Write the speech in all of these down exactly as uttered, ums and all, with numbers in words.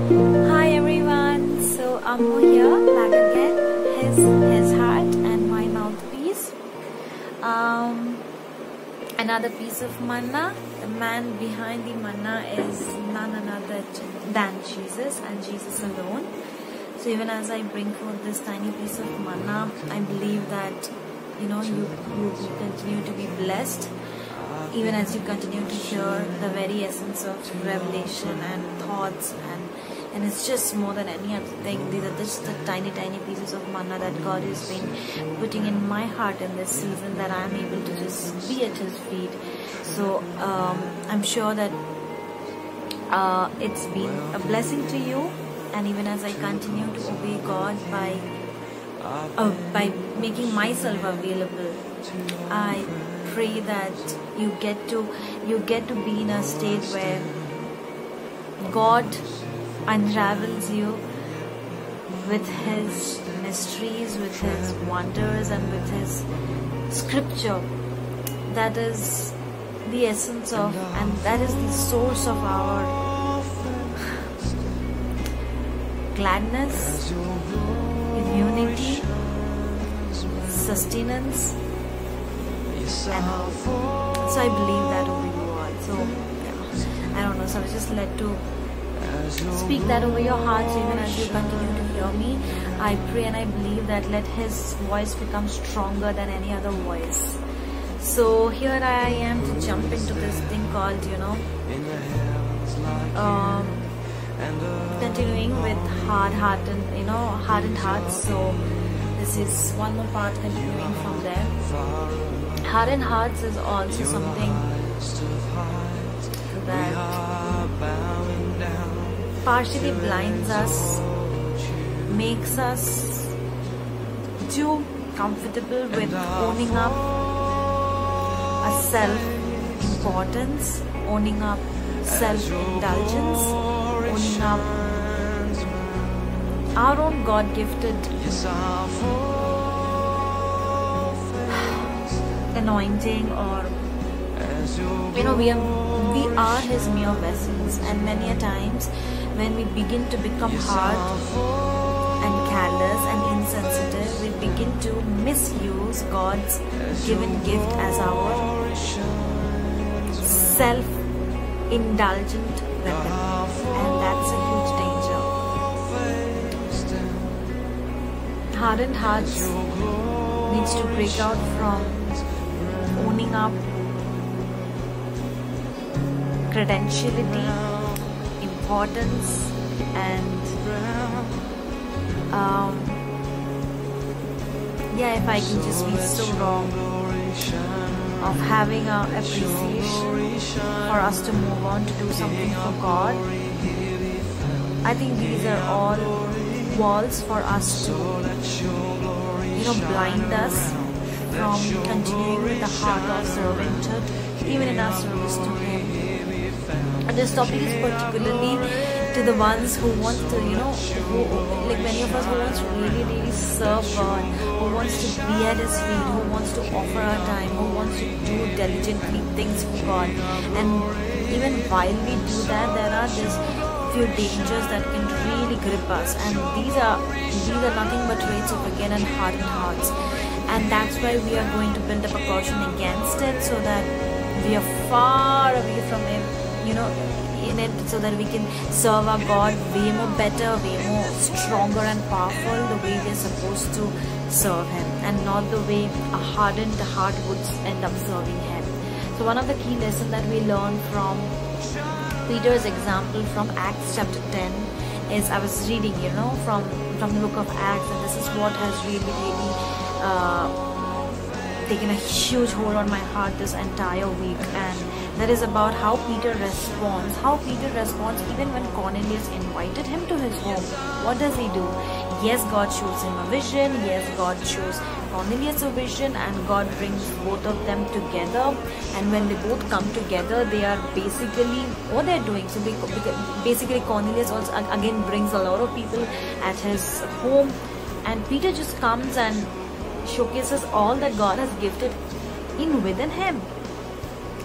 Hi everyone, so I'm here back again, his, his heart and my mouthpiece. Um, another piece of manna. The man behind the manna is none other than Jesus and Jesus alone. So even as I bring forth this tiny piece of manna, I believe that you know you, you will continue to be blessed. Even as you continue to hear the very essence of revelation and thoughts, and and it's just more than any other thing. These are just the tiny tiny pieces of manna that God has been putting in my heart in this season, that I'm able to just be at His feet. So um, I'm sure that uh, it's been a blessing to you, and even as I continue to obey God by uh, by making myself available, I pray that you get to you get to be in a state where God unravels you with His mysteries, with His wonders, and with His scripture. That is the essence of, and that is the source of our gladness, immunity, sustenance. And so I believe that over you all. So yeah, I don't know. So I was just led to speak that over your hearts, even as you continue to hear me. I pray and I believe that let His voice become stronger than any other voice. So here I am to jump into this thing called, you know, um, continuing with hard-hearted, you know, hardened hearts. So this is one more part continuing from there. Hardened hearts is also something that partially blinds us, makes us too comfortable with owning up a self-importance, owning up self-indulgence, owning up our own God-gifted anointing, or you know, we are we are His mere vessels, and many a times when we begin to become hard and callous and insensitive, we begin to misuse God's given gift as our self-indulgent weapon, and that's a huge danger. Hardened hearts needs to break out from owning up credentiality, importance, and um, yeah, if I can just be so wrong, of having a appreciation for us to move on to do something for God. I think these are all walls for us to, you know, blind us from continuing with the heart of servanthood, even in our service to Him. And this topic is particularly to the ones who want to, you know, who, like many of us who wants to really, really serve God, who wants to be at His feet, who wants to offer our time, who wants to do diligently things for God. And even while we do that, there are these few dangers that can really grip us, and these are these are nothing but traits of again and hardened hearts. And that's why we are going to build up a caution against it, so that we are far away from Him, you know, in it, so that we can serve our God way more better, way more stronger and powerful, the way we are supposed to serve Him, and not the way a hardened heart would end up serving Him. So one of the key lessons that we learn from Peter's example from Acts chapter ten is, I was reading, you know, from, from the book of Acts, and this is what has really, really Uh, taken a huge hold on my heart this entire week, and that is about how Peter responds. How Peter responds even when Cornelius invited him to his home. What does he do? Yes, God shows him a vision. Yes, God shows Cornelius a vision, and God brings both of them together. And when they both come together, they are basically what they're doing. So basically, Cornelius also again brings a lot of people at his home, and Peter just comes and showcases all that God has gifted in within him.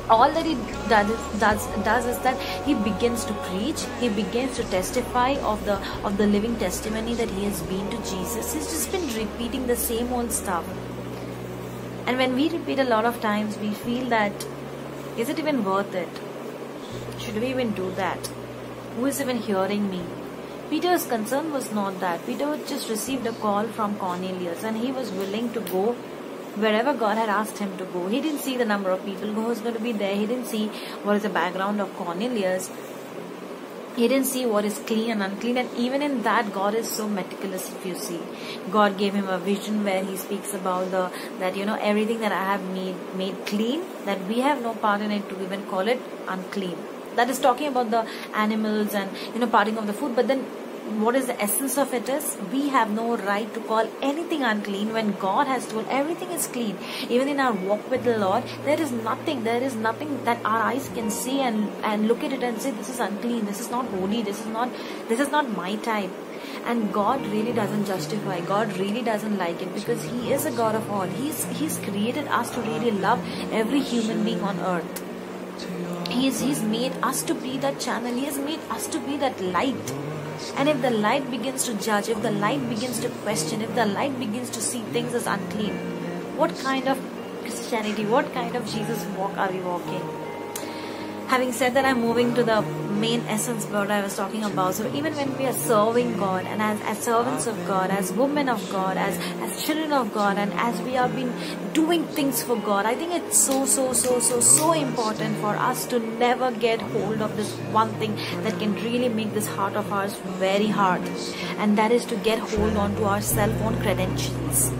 all that he does, does does is that he begins to preach, he begins to testify of the of the living testimony that he has been to Jesus. He's just been repeating the same old stuff. And when we repeat a lot of times, we feel that, is it even worth it? Should we even do that? Who is even hearing me? Peter's concern was not that. Peter just received a call from Cornelius and he was willing to go wherever God had asked him to go. He didn't see the number of people who was going to be there. He didn't see what is the background of Cornelius. He didn't see what is clean and unclean. And even in that, God is so meticulous. If you see, God gave him a vision where he speaks about the that you know everything that I have made made clean, that we have no part in it to even call it unclean. That is talking about the animals and you know parting of the food. But then what is the essence of it is, we have no right to call anything unclean when God has told everything is clean. Even in our walk with the Lord, there is nothing, there is nothing that our eyes can see and, and look at it and say, this is unclean, this is not holy, this is not, this is not my type. And God really doesn't justify, God really doesn't like it, because He is a God of all. He's, he's created us to really love every human being on earth. He's, he's made us to be that channel, He has made us to be that light. And if the light begins to judge, if the light begins to question, if the light begins to see things as unclean, what kind of Christianity, what kind of Jesus walk are we walking? Having said that, I'm moving to the main essence what I was talking about. So even when we are serving God, and as, as servants of God, as women of God, as, as children of God, and as we have been doing things for God, I think it's so, so, so, so, so important for us to never get hold of this one thing that can really make this heart of ours very hard. And that is to get hold on to our cell phone credentials.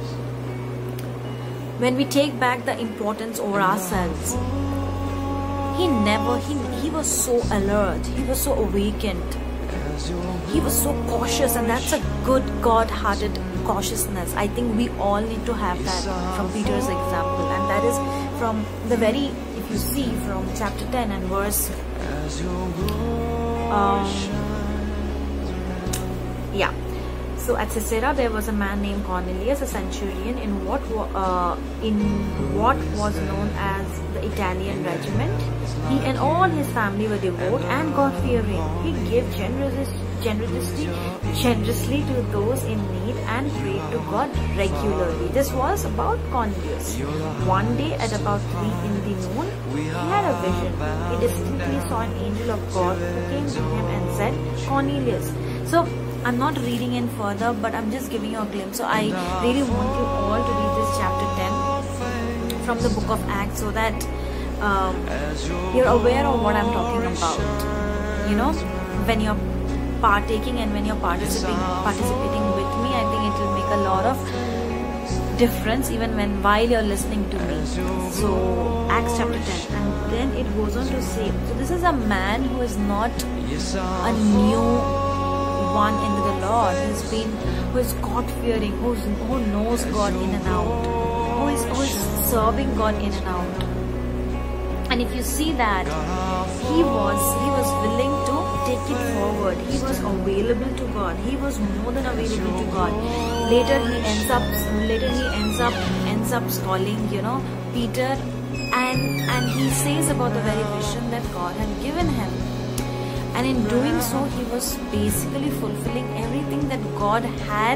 When we take back the importance over ourselves, He never, he, he was so alert, he was so awakened, he was so cautious, and that's a good God-hearted cautiousness. I think we all need to have that from Peter's example, and that is from the very, if you see from chapter ten and verse, um, yeah. So at Caesarea there was a man named Cornelius, a centurion in what uh, in what was known as the Italian regiment. He and all his family were devout and God-fearing. He gave generously, generously, generously to those in need and prayed to God regularly. This was about Cornelius. One day at about three in the noon, he had a vision. He distinctly saw an angel of God who came to him and said, "Cornelius." So I'm not reading in further, but I'm just giving you a glimpse. So I really want you all to read this chapter ten from the book of Acts, so that um, you're aware of what I'm talking about. You know, when you're partaking and when you're participating, participating with me, I think it will make a lot of difference even when while you're listening to me. So Acts chapter ten, and then it goes on to say, so this is a man who is not a new one into the Lord, who's been, who is God-fearing, who's, who knows God in and out, who is, who is serving God in and out. And if you see that, he was, he was willing to take it forward. He was available to God. He was more than available to God. Later he ends up, later he ends up, ends up calling, you know, Peter, and and he says about the very vision that God had given him. And in doing so, he was basically fulfilling everything that God had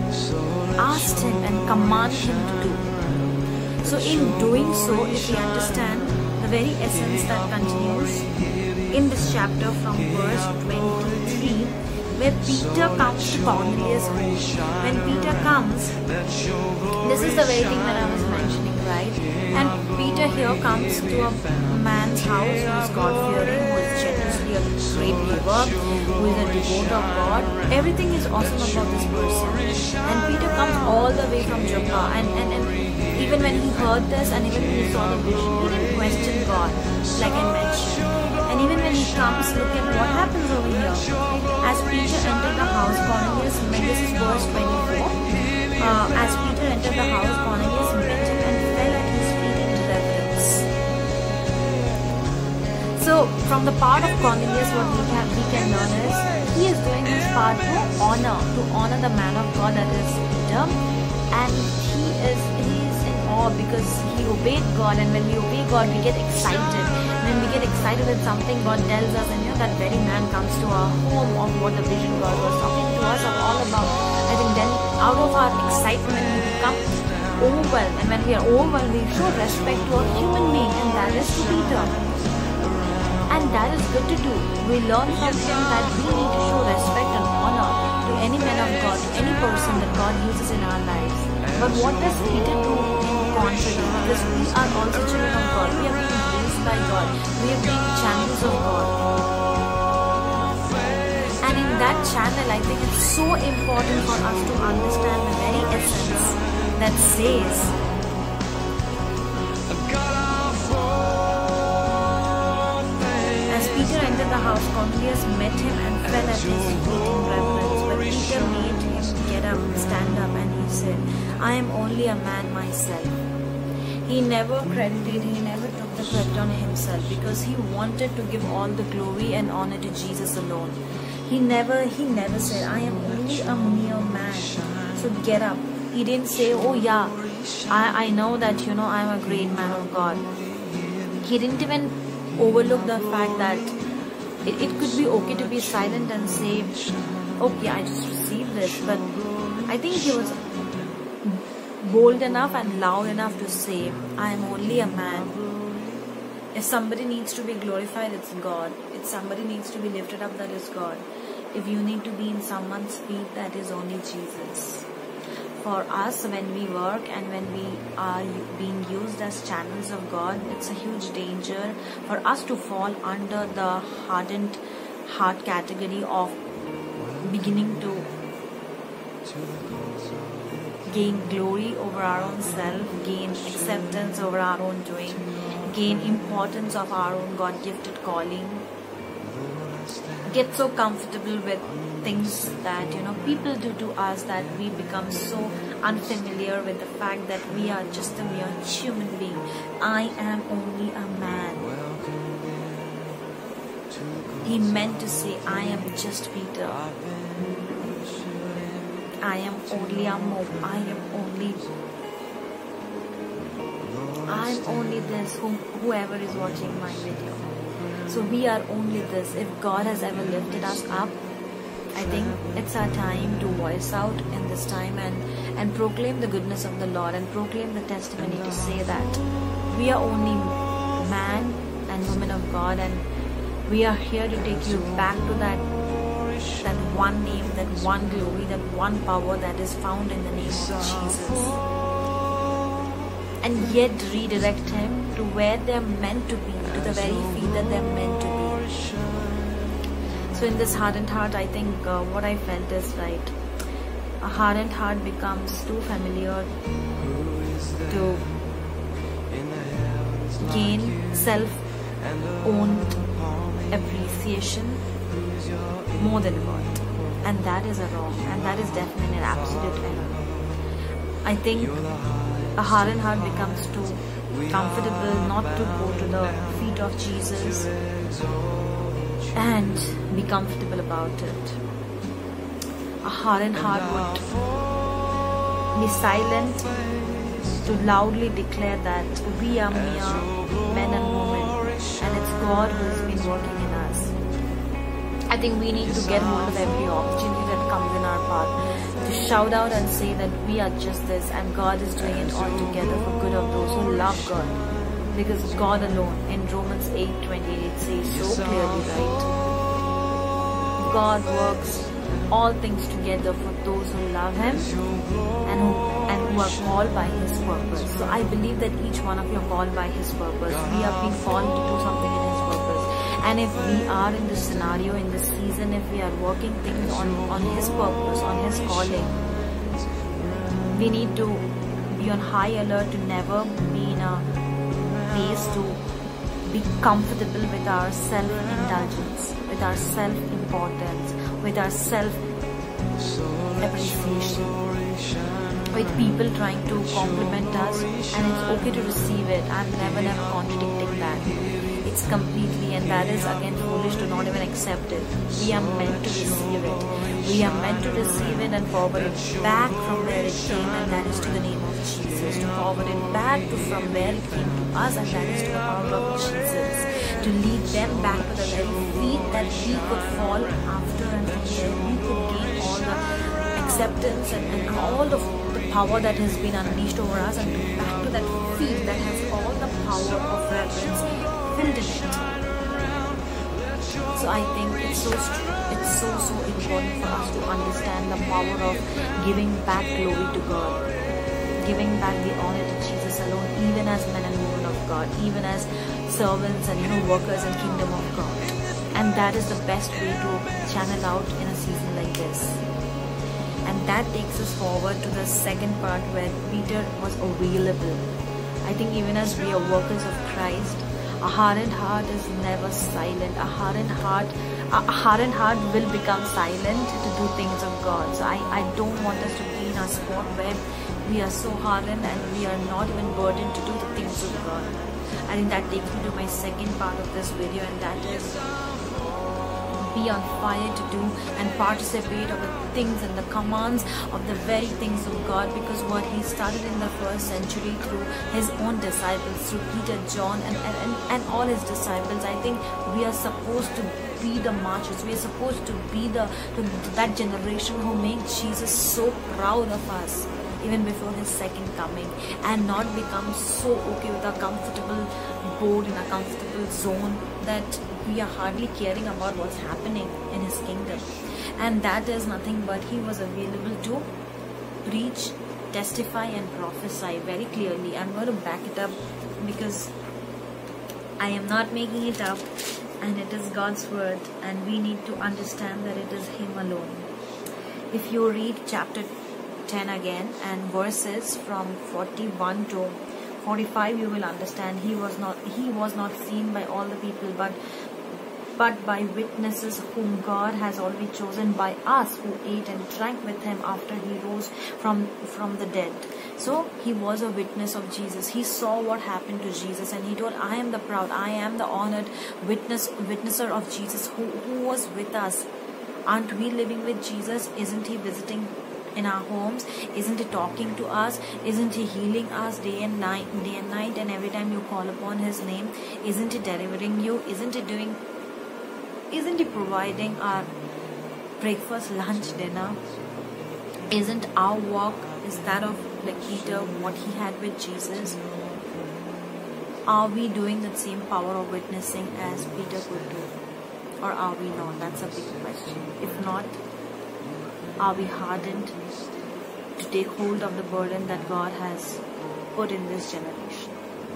asked him and commanded him to do. So in doing so, if we understand the very essence that continues in this chapter from verse twenty-three, where Peter comes to Cornelius' home. When Peter comes, this is the very thing that I was mentioning, right? And Peter here comes to a man's house who is God-fearing, who is generously a great giver, who is a devote of God. Everything is awesome about this person. And Peter comes all the way from Joppa, and, and, and even when he heard this and even when he saw the vision, he didn't question God, like I mentioned. And even when he comes, look at what happens over here. As Peter entered the house, Cornelius met, this is verse twenty-four. Uh, as Peter entered the house, Cornelius met him and fell at his feet in reverence. So, from the part of Cornelius, what we can, we can learn is, he is doing his part to honor, to honor the man of God, that is Peter. And he is, he is in awe because he obeyed God, and when we obey God, we get excited. When we get excited with something God tells us, and you know that very man comes to our home of what the vision God was talking to us of all about, I think then out of our excitement we become overwhelmed, and when we are overwhelmed, we show respect to a human being, and that is to Peter. And that is good to do. We learn from him that we need to show respect and honor to any man of God, to any person that God uses in our lives. But what does Peter do in contrary? Because we are also children of God. We are being raised by God. We are being channels of God. And in that channel, I think it's so important for us to understand the very essence that says, as Peter entered the house, Cornelius met him and fell at his feet in reverence. But Peter made him get up, stand up, and he said, I am only a man myself. He never credited, he never took the credit on himself because he wanted to give all the glory and honor to Jesus alone. He never, he never said, I am only a mere man, so get up. He didn't say, oh yeah, I, I know that, you know, I am a great man of God. He didn't even overlook the fact that it, it could be okay to be silent and say, okay, I just received this. But I think he was bold enough and loud enough to say, I am only a man. If somebody needs to be glorified, it's God. If somebody needs to be lifted up, that is God. If you need to be in someone's feet, that is only Jesus. For us, when we work and when we are being used as channels of God, it's a huge danger for us to fall under the hardened heart category of beginning to gain glory over our own self, gain acceptance over our own doing, gain importance of our own God-gifted calling, get so comfortable with things that, you know, people do to us that we become so unfamiliar with the fact that we are just a mere human being. I am only a man. He meant to say, I am just Peter. I am only a mob. I am only I am only this, whom, whoever is watching my video. So we are only this. If God has ever lifted us up, I think it's our time to voice out in this time and, and proclaim the goodness of the Lord and proclaim the testimony to say that we are only man and woman of God, and we are here to take you back to that, that one name, that one glory, that one power that is found in the name of Jesus. And yet redirect him to where they're meant to be, to the very feet that they're meant to be. So in this hardened heart, I think uh, what I felt is right. A hardened heart becomes too familiar to gain self-owned appreciation more than God. And that is a wrong, and that is definitely an absolute error. I think a hardened heart becomes too comfortable not to go to the feet of Jesus and be comfortable about it. A hardened heart would be silent to loudly declare that we are mere men and women, and it's God who has been working in us. I think we need to get hold of every opportunity that comes in our path to shout out and say that we are just this, and God is doing it all together for good of those who love God. Because God alone, in Romans eight twenty-eight, says so clearly, right? God works all things together for those who love Him and who, and who are called by His purpose. So I believe that each one of you are called by His purpose. We have been called to do something in His purpose. And if we are in this scenario, in this season, if we are working things on, on His purpose, on His calling, we need to be on high alert to never be in a place to be comfortable with our self-indulgence, with our self-importance, with our self-appreciation, with people trying to compliment us, and it's okay to receive it. I'm never, never contradicting that. It's completely, and that is again foolish to not even accept it. We are meant to receive it. We are meant to receive it and forward it back from where it came, and that is to the name of Jesus. To forward it back to from where it came to us, and that is to the power of Jesus. To lead them back to the very feet that we could fall after, and from there we could gain all the acceptance and, and all of the power that has been unleashed over us, and to back to that feet that has all the power of reverence filled in it. So I think it's so it's so so important for us to understand the power of giving back glory to God, giving back the honor to Jesus alone, even as men and women of God, even as servants and you know workers in kingdom of God. And that is the best way to channel out in a season like this. And that takes us forward to the second part where Peter was available. I think even as we are workers of Christ, a hardened heart is never silent. A hardened heart, a hardened heart will become silent to do things of God. So I, I don't want us to be in a spot where we are so hardened and we are not even burdened to do the things of God. I think that takes me to my second part of this video, and that is be on fire to do and participate of the things and the commands of the very things of God, because what he started in the first century through his own disciples, through Peter, John and, and, and all his disciples, I think we are supposed to be the marchers. We are supposed to be the to that generation who made Jesus so proud of us even before his second coming, and not become so okay with a comfortable board in a comfortable zone that we are hardly caring about what's happening in his kingdom. And that is nothing but he was available to preach, testify and prophesy very clearly. I'm going to back it up because I am not making it up, and it is God's word, and we need to understand that it is him alone. If you read chapter ten again and verses from forty-one to forty-five, you will understand he was not he was not seen by all the people, but but by witnesses whom God has already chosen, by us who ate and drank with him after he rose from from the dead. So he was a witness of Jesus. He saw what happened to Jesus, and he told, I am the proud, I am the honored witness witnesser of Jesus who, who was with us. Aren't we living with Jesus? Isn't he visiting in our homes? Isn't he talking to us? Isn't he healing us day and night day and night and every time you call upon his name? Isn't he delivering you? Isn't he doing isn't he providing our breakfast, lunch, dinner? Isn't our walk is that of like Peter, what he had with Jesus? Are we doing the same power of witnessing as Peter could do, or are we not? That's a big question. If not, are we hardened to take hold of the burden that God has put in this generation?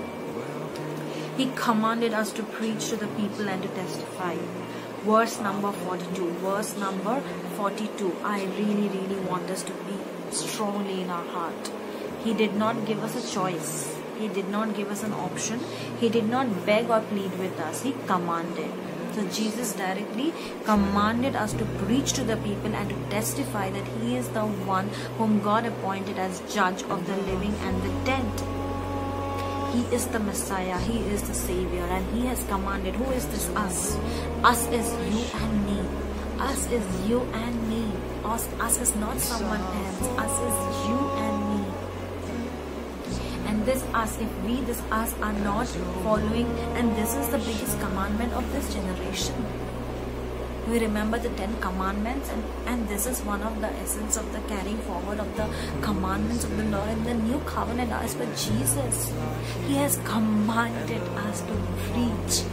He commanded us to preach to the people and to testify. Verse number forty-two. Verse number forty-two. I really, really want us to be strongly in our heart. He did not give us a choice. He did not give us an option. He did not beg or plead with us. He commanded. So Jesus directly commanded us to preach to the people and to testify that he is the one whom God appointed as judge of the living and the dead. He is the Messiah. He is the Savior, and he has commanded. Who is this us? Us is you and me. Us is you and me. Us, us is not someone else. Us is you and me. And this us, if we, this us are not following, and this is the biggest commandment of this generation. We remember the Ten Commandments, and, and this is one of the essence of the carrying forward of the commandments of the Lord in the new covenant as per Jesus. He has commanded us to preach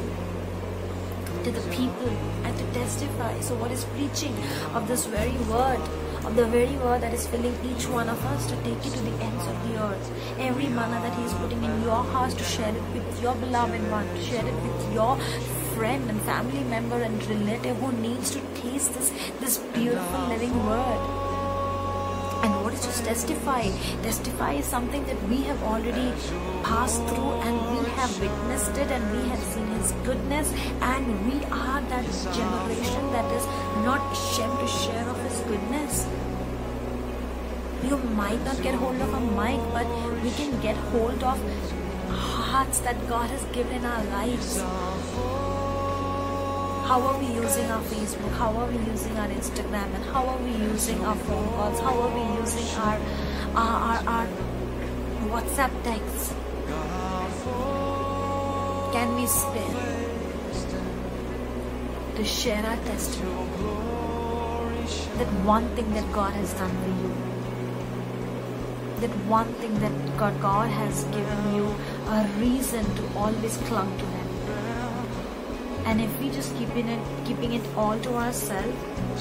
to the people and to testify. So what is preaching? Of this very word, of the very word that is filling each one of us to take it to the ends of the earth. Every manna that he is putting in your heart to share it with your beloved one, to share it with your friend and family member and relative who needs to taste this, this beautiful living word. And what is just testify? Testify is something that we have already passed through, and we have witnessed it, and we have seen his goodness, and we are that generation that is not ashamed to share of his goodness. You might not get hold of a mic, but we can get hold of hearts that God has given in our lives. How are we using our Facebook? How are we using our Instagram? And how are we using our phone calls? How are we using our, our, our, our WhatsApp texts? Can we spare to share our testimony? That one thing that God has done for you. That one thing that God, God has given you a reason to always clung to Him. And if we just keeping it, keeping it all to ourselves,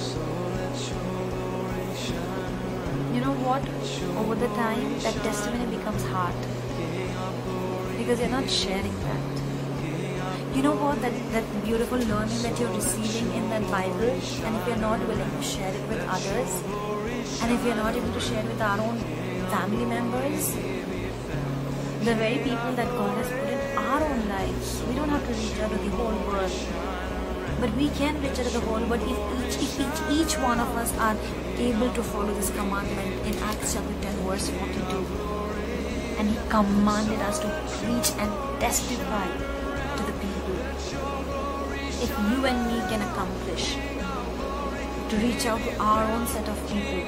you know what? Over the time, that testimony becomes hard because you're not sharing that. You know what? That that beautiful learning that you're receiving in that Bible, and if you're not willing to share it with others, and if you're not able to share it with our own family members, the very people that God has put in our own lives, we don't have to reach out to the whole world, but we can reach out to the whole world if each, if each, each one of us are able to follow this commandment in Acts chapter ten verse forty-two. And He commanded us to preach and testify to the people. If you and me can accomplish to reach out to our own set of people,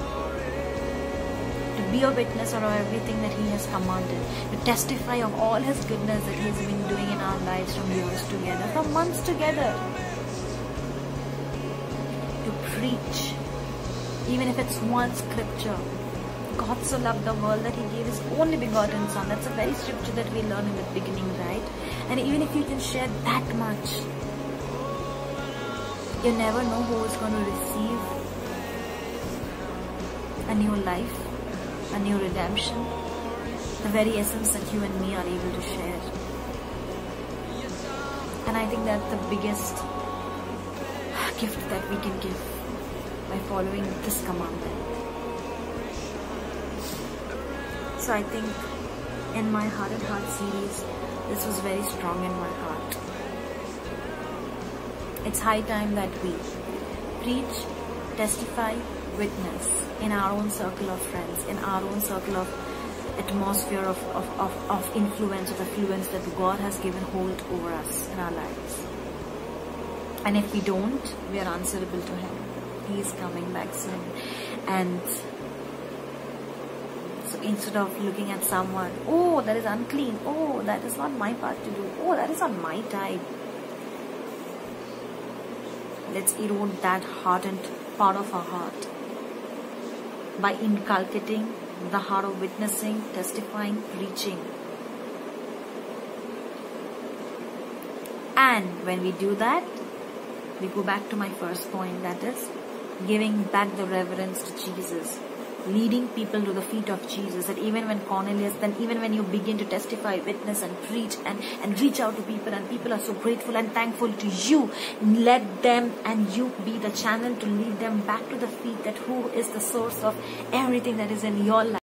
to be a witness of everything that He has commanded, to testify of all His goodness that He has been doing in our lives from years together, from months together, to preach, even if it's one scripture. God so loved the world that He gave His only begotten Son. That's a very scripture that we learn in the beginning, right? And even if you can share that much, you never know who is going to receive a new life, a new redemption, the very essence that you and me are able to share. And I think that's the biggest gift that we can give by following this commandment. So I think in my Hardened Heart series, this was very strong in my heart. It's high time that we preach, testify, witness in our own circle of friends, in our own circle of atmosphere of, of, of, of influence, of affluence that God has given hold over us in our lives. And if we don't, we are answerable to Him. He is coming back soon. And so instead of looking at someone, oh, that is unclean, oh, that is not my part to do, oh, that is not my type, let's erode that hardened part of our heart by inculcating the heart of witnessing, testifying, preaching. And when we do that, we go back to my first point, that is giving back the reverence to Jesus, leading people to the feet of Jesus. That even when Cornelius, then even when you begin to testify, witness and preach and, and reach out to people, and people are so grateful and thankful to you, let them and you be the channel to lead them back to the feet, that who is the source of everything that is in your life.